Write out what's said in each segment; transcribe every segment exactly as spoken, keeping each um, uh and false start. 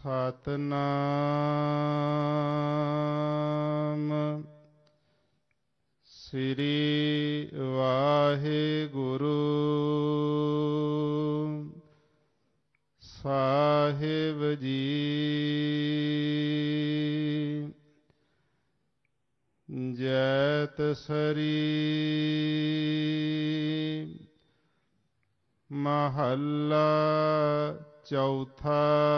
ਸਤਨਾਮ ਸ੍ਰੀ ਵਾਹਿਗੁਰੂ ਸਾਹਿਬ ਜੀ। ਜੈਤ ਸਰੀ ਮਹੱਲਾ ਚੌਥਾ।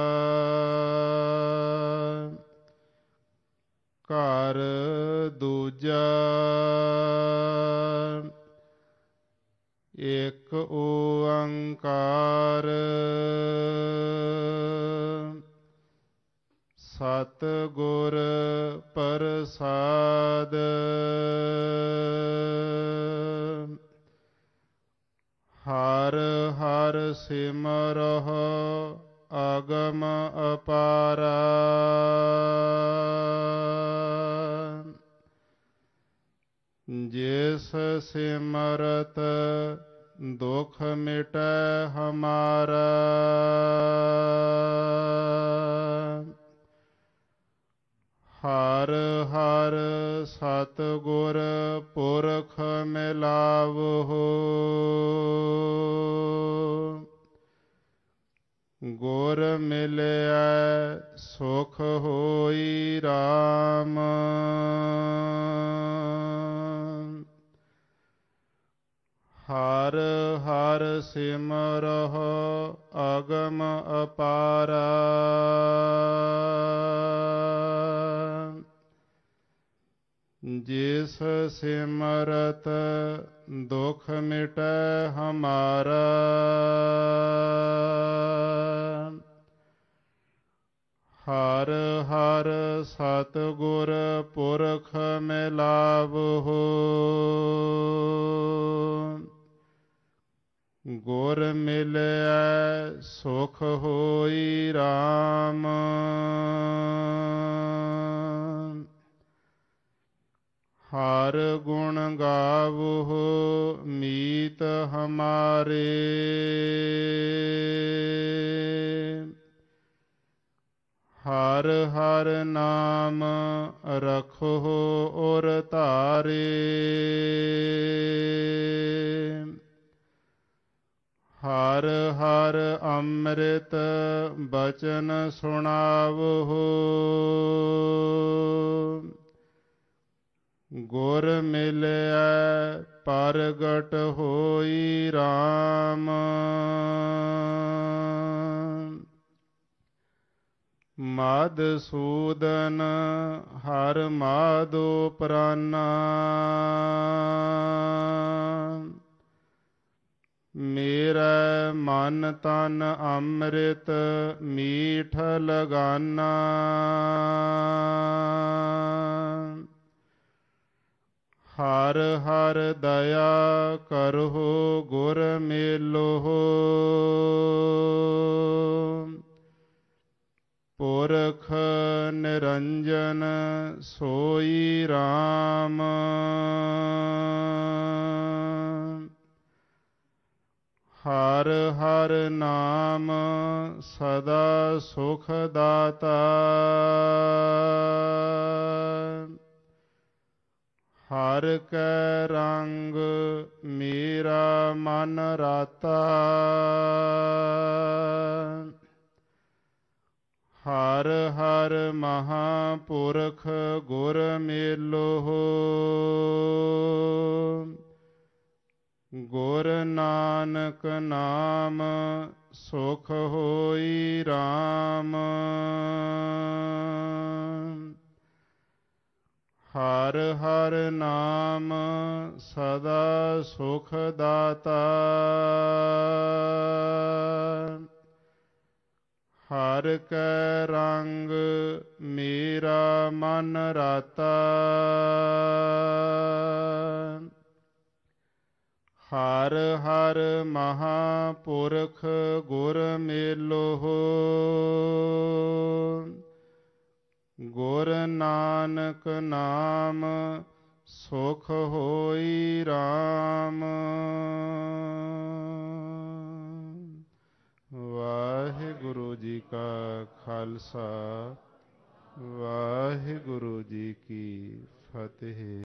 ਘਰ ਦੂਜਾ। ਏਕ ਓੰਕਾਰ ਸਤਿਗੁਰ ਪ੍ਰਸਾਦ। ਹਰਿ ਹਰਿ ਸਿਮਰਹੁ ਅਗਮ ਅਪਾਰਾ। ਜਿਸ ਸਿਮਰਤ ਦੁਖ ਮਿਟੈ ਹਮਾਰਾ। ਹਰਿ ਹਰਿ ਸਤਿਗੁਰ ਪੁਰਖ ਮਿਲਾਵਹੁ। ਗੁਰ ਮਿਲਿਆ ਸੁਖ ਹੋਈ ਰਾਮ। ਹਰਿ ਹਰਿ ਸਿਮਰਹੁ ਅਗਮ ਅਪਾਰਾ। ਜਿਸ ਸਿਮਰਤ ਦੁਖ ਮਿਟੈ ਹਮਾਰਾ। ਹਰਿ ਹਰਿ ਸਤਿਗੁਰ ਪੁਰਖ ਮਿਲਾਵਹੁ। ਗੁਰ ਮਿਲਿਆ ਸੁਖ ਹੋਈ ਰਾਮ। ਹਰਿ ਗੁਣ ਗਾਵਹੁ ਮੀਤ ਹਮਾਰੇ। ਹਰਿ ਹਰਿ ਨਾਮ ਰਖਹੁ ਔਰ ਧਾਰੇ। ਹਰਿ ਹਰਿ ਅੰਮ੍ਰਿਤ ਬਚਨ ਸੁਣਾਵਹੁ। ਗੁਰ ਮਿਲਿਆ ਪਰਗਟ ਹੋਈ ਰਾਮ। ਮਧੂਸੂਦਨ ਹਰਿ ਮਾਧੋ ਪ੍ਰਾਨਾ। ਮੇਰਾ ਮਨ ਤਨ ਅੰਮ੍ਰਿਤ ਮੀਠ ਲਗਾਨਾ। ਹਰਿ ਹਰਿ ਦਇਆ ਕਰਹੁ ਗੁਰ ਮੇਲਹੁ। ਪੁਰਖ ਨਿਰੰਜਨ ਸੋਈ ਰਾਮ। ਹਰਿ ਹਰਿ ਨਾਮ ਸਦਾ ਸੁਖ ਦਾਤਾ। ਹਰਿ ਕੈ ਰੰਗ ਮੇਰਾ ਮਨ ਰਾਤਾ। ਹਰਿ ਹਰਿ ਮਹਾਂਪੁਰਖ ਗੁਰ ਮੇਲਹੁ। ਗੁਰ ਨਾਨਕ ਨਾਮ ਸੁਖ ਹੋਈ ਰਾਮ। ਹਰਿ ਹਰਿ ਨਾਮ ਸਦਾ ਸੁਖ ਦਾਤਾ। ਹਰਿ ਕੈ ਰੰਗ ਮੇਰਾ ਮਨ ਰਾਤਾ। ਹਰਿ ਹਰਿ ਮਹਾਂਪੁਰਖ ਗੁਰ ਮੇਲਹੁ। ਗੁਰ ਨਾਨਕ ਨਾਮ ਸੁਖ ਹੋਈ ਰਾਮ। ਵਾਹਿਗੁਰੂ ਜੀ ਜੀ ਕਾ ਖਾਲਸਾ, ਵਾਹਿਗੁਰੂ ਜੀ ਕੀ ਫਤਿਹ।